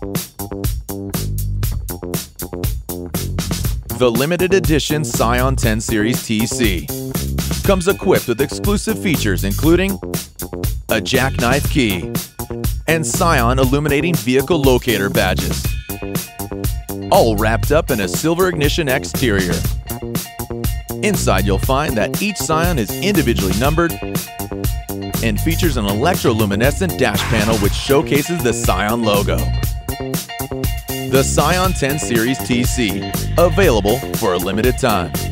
The limited edition Scion 10 Series TC comes equipped with exclusive features including a jackknife key and Scion illuminating vehicle locator badges, all wrapped up in a silver ignition exterior. Inside you'll find that each Scion is individually numbered and features an electroluminescent dash panel which showcases the Scion logo. The Scion 10 Series TC, available for a limited time.